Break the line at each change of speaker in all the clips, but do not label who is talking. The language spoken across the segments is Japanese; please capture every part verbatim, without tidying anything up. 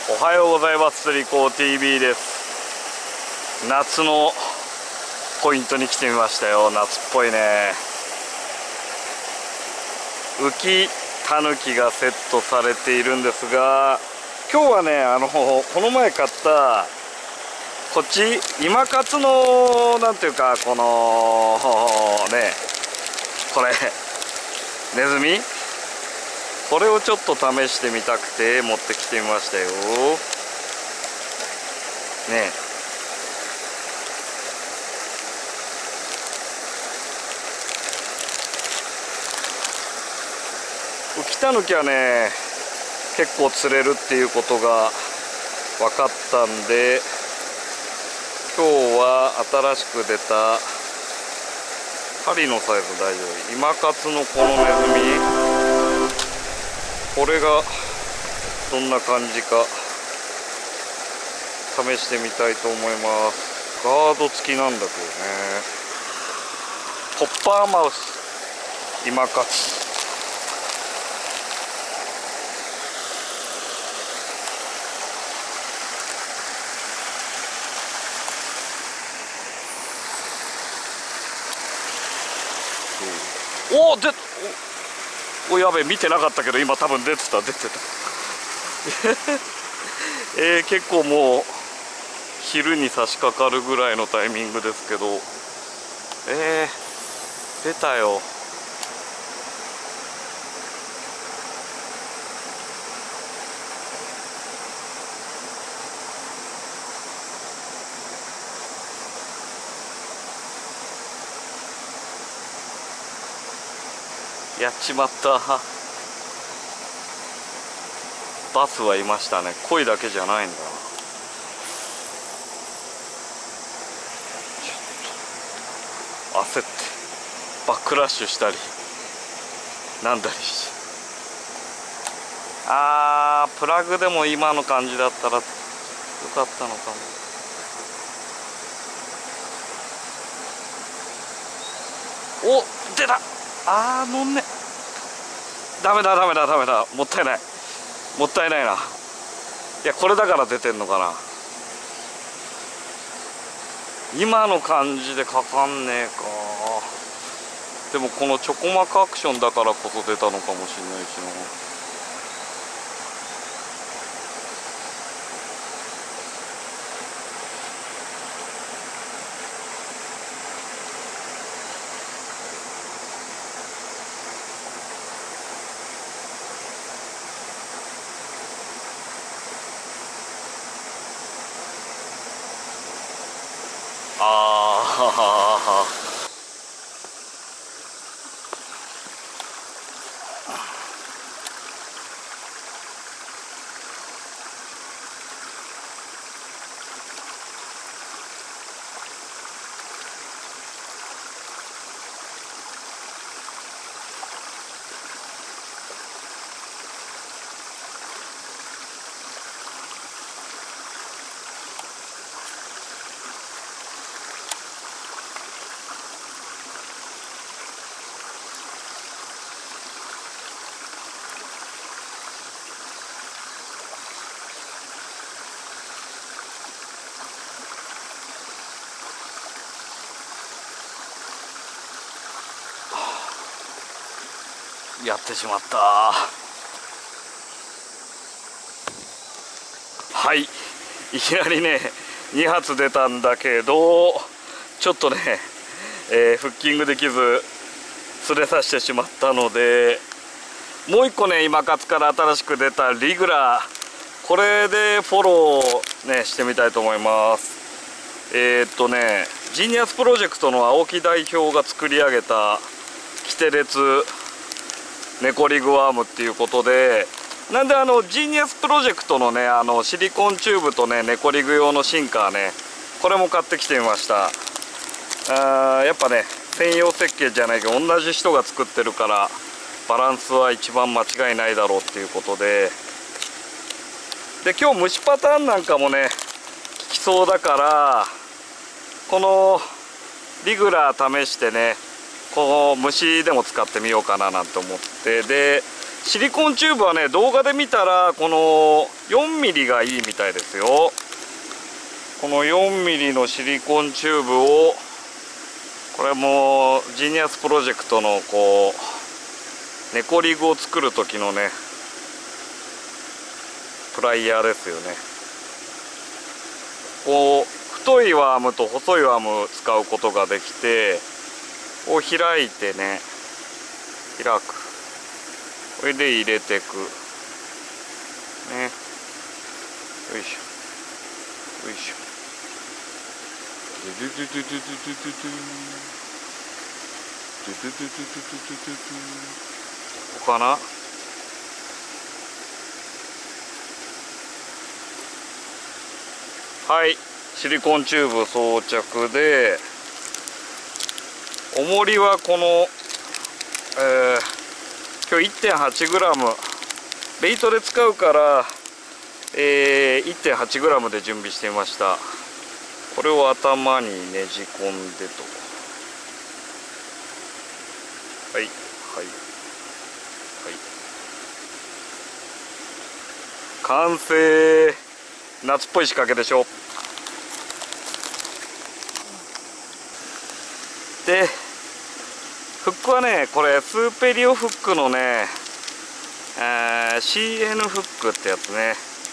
おはようございます。釣り子 ティービー です。夏のポイントに来てみましたよ。夏っぽいね。浮きタヌキがセットされているんですが、今日はね、あのこの前買ったこっち今勝のなんていうか、このね、これネズミ、これをちょっと試してみたくて持ってきてみましたよ。ねえ、浮きタヌキはね結構釣れるっていうことが分かったんで、今日は新しく出た針のサイズ大丈夫、今勝のこのネズミ、これがどんな感じか試してみたいと思います。ガード付きなんだけどね。コッパーマウス今勝。おお、でおやべえ、見てなかったけど今多分出てた出てたえー、結構もう昼に差し掛かるぐらいのタイミングですけど、えー、出たよ。やっちまった。バスはいましたね。恋だけじゃないんだ。焦ってバックラッシュしたりなんだりし、あープラグでも今の感じだったらよかったのかも。お、出た。あー乗んね。ダメだダメだダメだ、もったいないもったいないな。いや、これだから出てんのかな。今の感じでかかんねえか。でもこのチョコマクアクションだからこそ出たのかもしれないしな。ああやってしまった。はい、いきなりねに発出たんだけど、ちょっとね、えー、フッキングできず釣れさせてしまったので、もう一個ね今勝から新しく出たリグラー、これでフォローねしてみたいと思います。えー、っとねジーニアスプロジェクトの青木代表が作り上げたキテレツネコリグワームっていうことで、なんであのジーニアスプロジェクトのねあのシリコンチューブとねネコリグ用のシンカーね、これも買ってきてみました。あーやっぱね専用設計じゃないけど同じ人が作ってるからバランスは一番間違いないだろうっていうことで、で今日虫パターンなんかもね効きそうだから、このリグラー試してねこう虫でも使ってみようかななんて思って、でシリコンチューブはね、動画で見たらこのよんミリがいいみたいですよ。このよんミリのシリコンチューブを、これもジーニアスプロジェクトのこうネコリグを作る時のねプライヤーですよね。こう太いワームと細いワーム使うことができて、こう開いてね、開く、これで入れていくね。よいしょよいしょ。ドゥドゥドゥドゥドゥドゥドゥドゥドゥドゥドゥドゥドゥドゥドゥドゥ。ここかな。はい、シリコンチューブ装着で、重りはこの、えー、今日 いってんはちグラム ベイトで使うから、えー、いってんはちグラム で準備してみました。これを頭にねじ込んでと、はいはいはい完成。夏っぽい仕掛けでしょ。でフックはね、これスーペリオフックのね、えー、シーエヌ フックってやつね。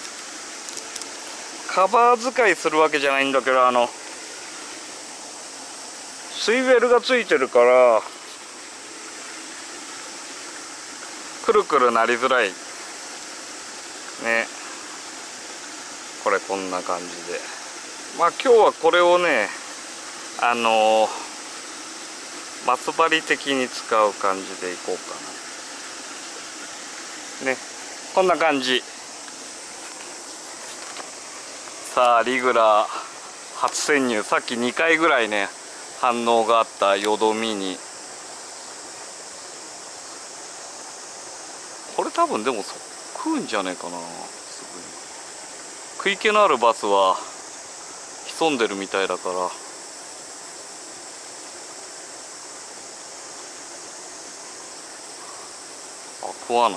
カバー使いするわけじゃないんだけど、あのスイベルがついてるからくるくるなりづらいね。これこんな感じで、まあ今日はこれをね、あのー、マス針的に使う感じでいこうかなね。こんな感じ。さあリグラー初潜入、さっきにかいぐらいね反応があったよどみに、これ多分でも食うんじゃねえかな。すぐに食い気のあるバスは潜んでるみたいだから、あ、食わない。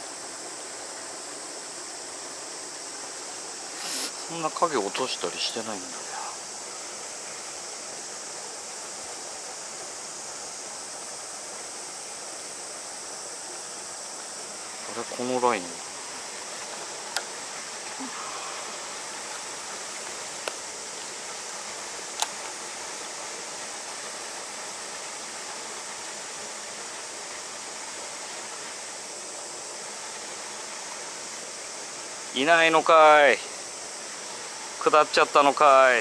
そんな影落としたりしてないんだよ。あれ、このラインいないのかい。下っちゃったのかい。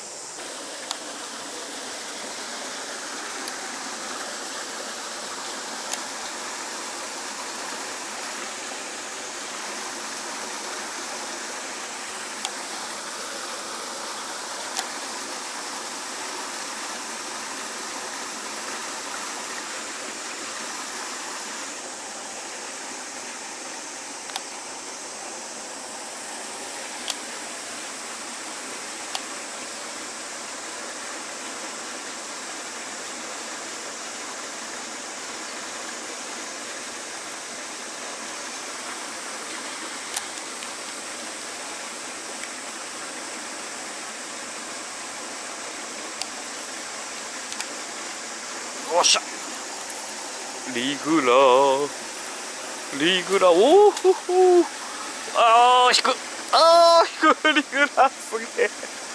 よっしゃ、リグラーリグラー、おおほほ、あー引く、あー引く、リグラーすげ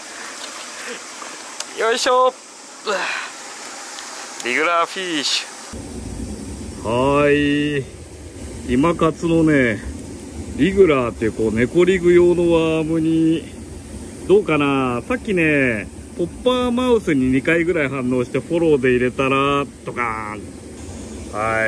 え。よいしょ、リグラーフィッシュ。はーい、今勝のねリグラーってこうネコリグ用のワームにどうかな。さっきねポッパーマウスににかいぐらい反応してフォローで入れたらドカーン。はい、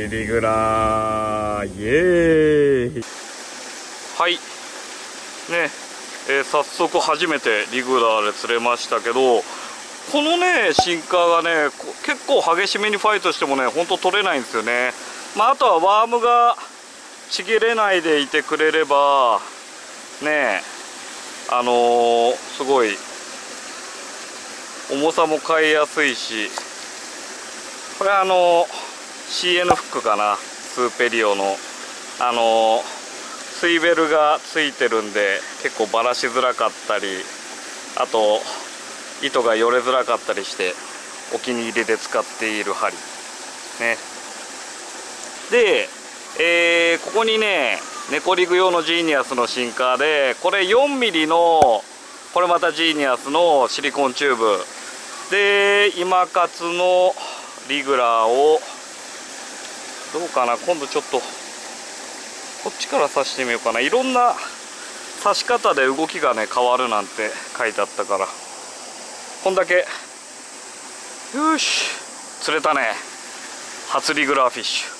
リグラーイエーイ。はいね、えー、早速初めてリグラーで釣れましたけど、このねシンカーがね結構激しめにファイトしてもねほんと取れないんですよね。まああとはワームがちぎれないでいてくれればね、あのー、すごい重さも変えやすいし、これはあの シーエヌ フックかな、 スーペリオのあのスイベルがついてるんで結構バラしづらかったり、あと糸がよれづらかったりしてお気に入りで使っている針ね。で、えー、ここにね猫リグ用のジーニアスのシンカーで、これ よんミリ のこれまたジーニアスのシリコンチューブで、今勝のリグラーをどうかな、今度ちょっとこっちから刺してみようかな。いろんな刺し方で動きがね変わるなんて書いてあったから、こんだけ。よし、釣れたね、初リグラーフィッシュ。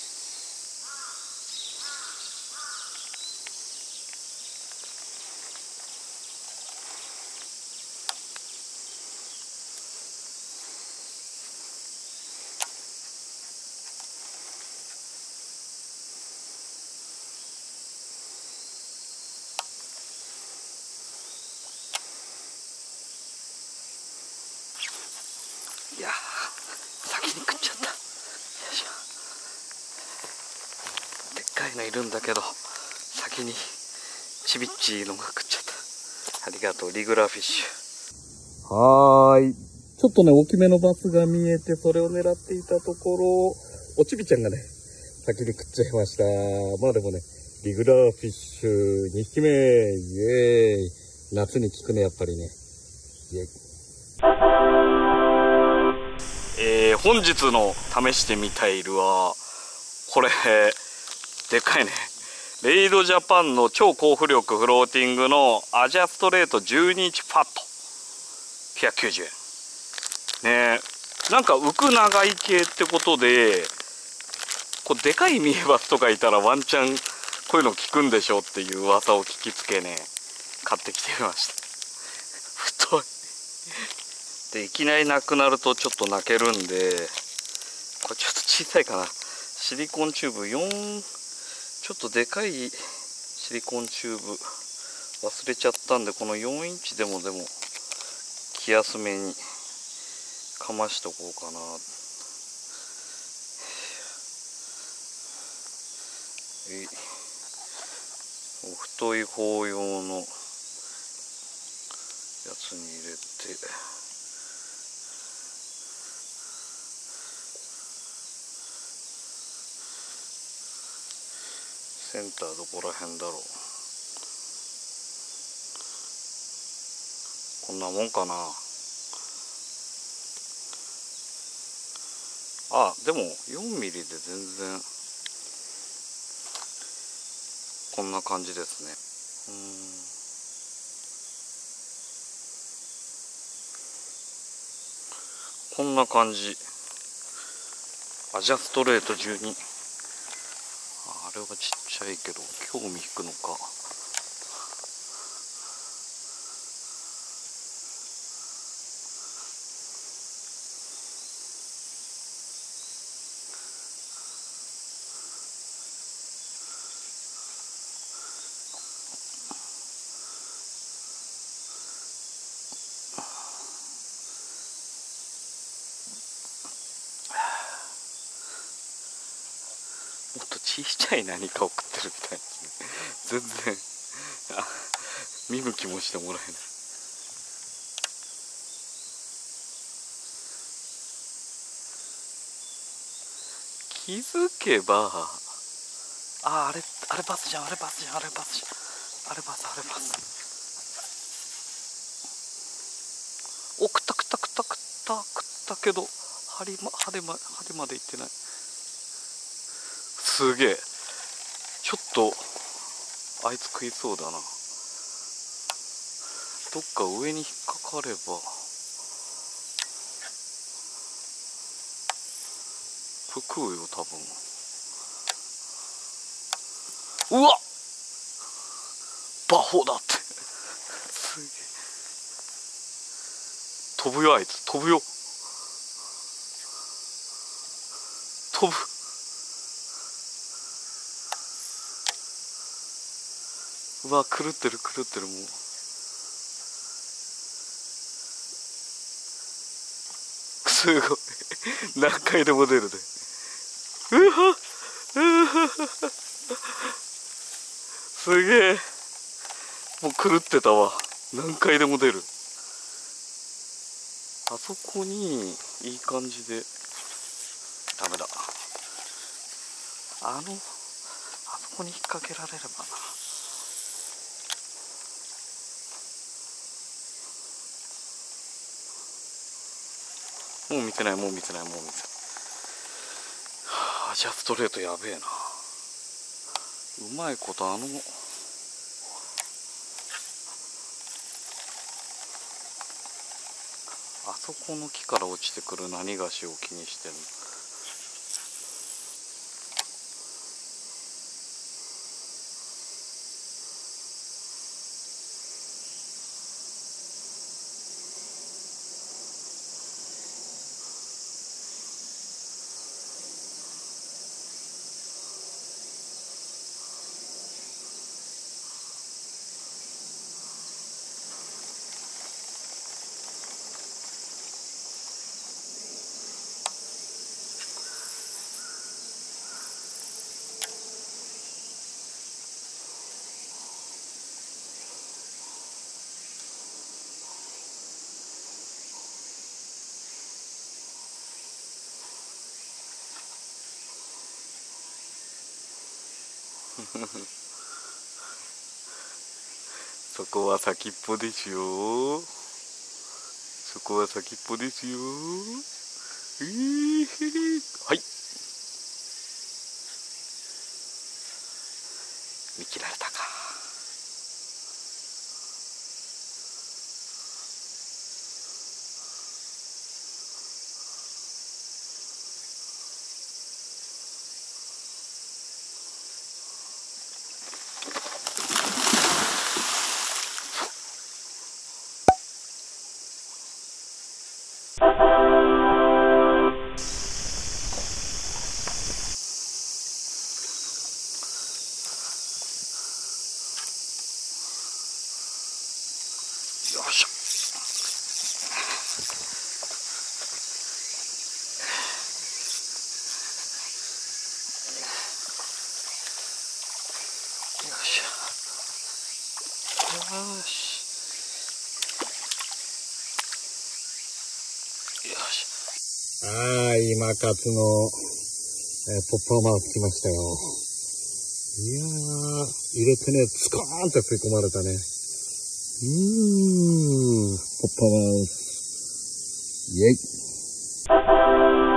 いやー、先に食っちゃった。よいしょ。でっかいのいるんだけど先にちびっちいのが食っちゃった。ありがとうリグラーフィッシュ。はーい、ちょっとね大きめのバスが見えて、それを狙っていたところ、おちびちゃんがね先に食っちゃいました。まあでもね、リグラーフィッシュにひきめ、イエーイ。夏に効くね、やっぱりね。イエイ。えー、本日の試してみたいルアー、これでかいね。レイドジャパンの超高浮力フローティングのアジャストレートじゅうにインチファットきゅうひゃくきゅうじゅうえんね。なんか浮く長い系ってことで、こうでかいミエバスとかいたらワンチャンこういうの効くんでしょっていう噂を聞きつけね、買ってきてみました。太いで、いきなりなくなるとちょっと泣けるんで、これちょっと小さいかな。シリコンチューブよん、ちょっとでかいシリコンチューブ忘れちゃったんで、このよんインチでもでも気休めにかましとこうかな。えお太い方用のやつに入れて、センターどこら辺だろう。こんなもんかな。あ、でもよんミリで全然こんな感じですね。うん、こんな感じ。アジャストレートじゅうに。あれはちっちゃいけど興味引くのか。もっと小さい何かを食ってるみたいですね。全然あ見向きもしてもらえない。気づけば、ああれあれバスじゃん、あれバスじゃん、あれバスじゃん、あれバス、あれバス。お、食った食った食った食った食ったけど針ま針ま針まで行ってない。すげえ、ちょっとあいつ食いそうだな。どっか上に引っかかれば。これ食うよ多分。うわっ、バホだって。すげえ、飛ぶよあいつ、飛ぶよ、飛ぶ。うわ、狂ってる狂ってる。もうすごい何回でも出るで。うわすげえ、もう狂ってたわ。何回でも出る。あそこにいい感じで、ダメだ、あのあそこに引っ掛けられればな。もう見てない、もう見てない、もう見てない。はあ、じゃあストレートやべえな。うまいことあのあそこの木から落ちてくる何がしを気にしてるの。そこは先っぽですよ。そこは先っぽですよ。えー、はい。見切られたか。よいしょ。よいしょ。よし。よし。はい、今勝の、えー、ポッパーマウス来ましたよ。いやー、入れてね、スコーンって吸い込まれたね。うーん、ポッパーマウス。イェイ。